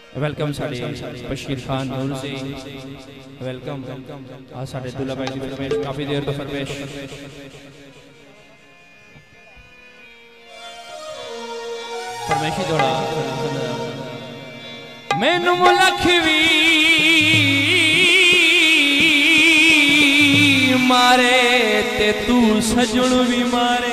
welcome साडे बशीर खान नूर से welcome आ साडे दुल्ला भाई जी फरमाइश काफी देर तो फरमाइश फरमाइशी थोड़ा मैनू मुलखवी मारे ते तू सजण भी मारे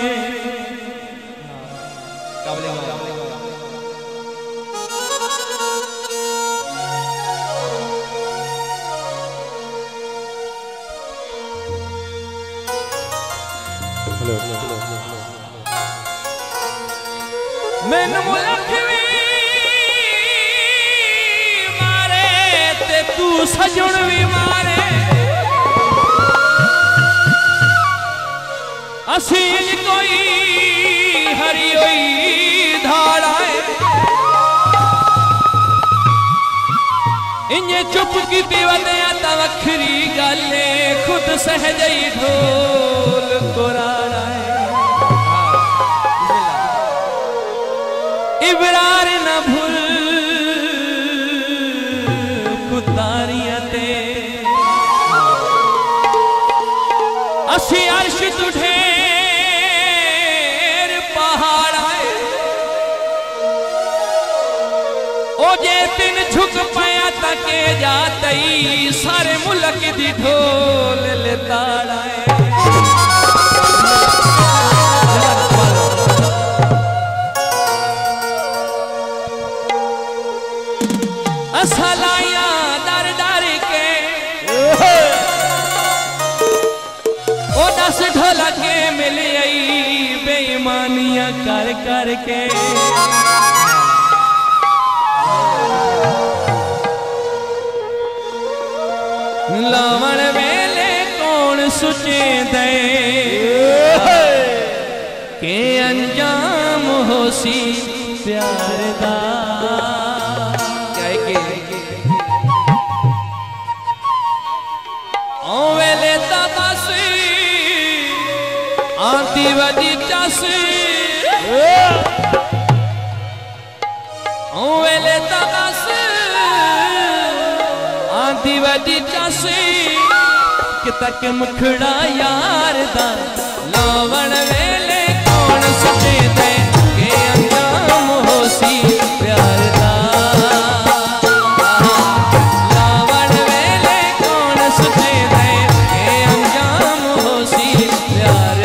मैनू मुलखवी मारे ते तू सजण भी मारे असील कोई हरी होई धाड़ा इन्हें चुप की वदे ता वखरी गले खुद सहजई ढोल कुराड़ा इबरार न भूल कुतारियां ते असी अर्श तुढेर पहाड़ आए ओ जे तिन झुक पाया तके जातई सारे मुल्क दी ढोल ले ताड़ा असलाया डर डर के ओ दस ढोलके मिल आई बेईमानियां कर कर के लावण वेले कौन सुचे दे के अंजाम होसी प्यार दा आंधी वजी चस वेले तस आंधी वजी चस कि तक मुखड़ा यार दा लावण वेले कौन सचे दे के अंजाम होसी प्यार दा लावण वेले कौन सचे दे के अंजाम होसी प्यार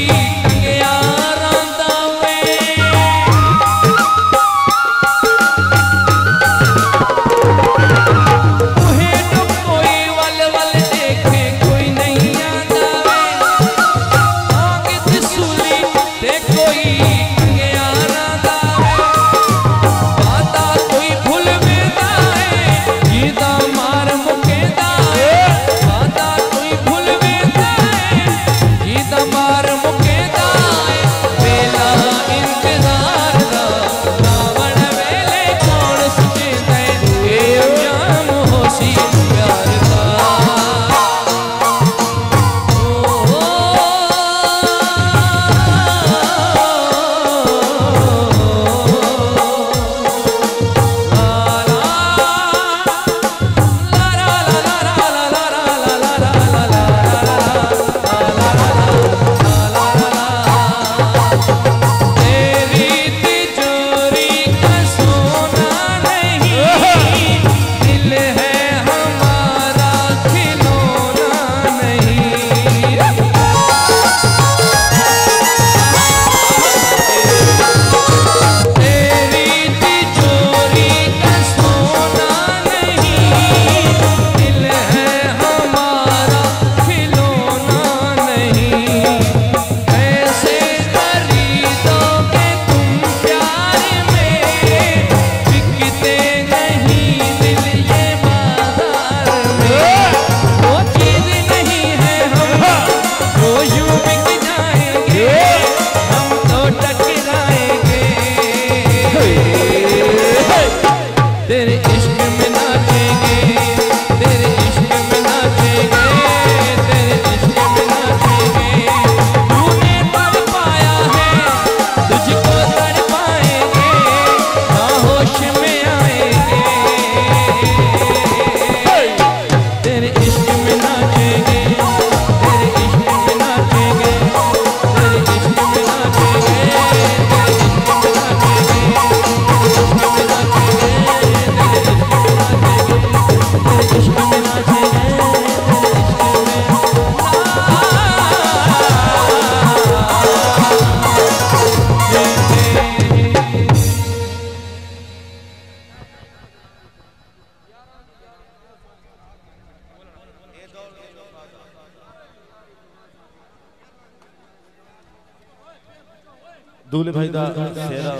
दूल्हे भाई दा सेरा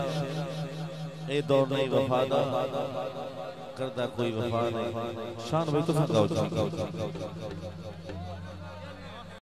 ए दौर नहीं वफादा करदा कोई वफा नहीं शान भाई तो गाओ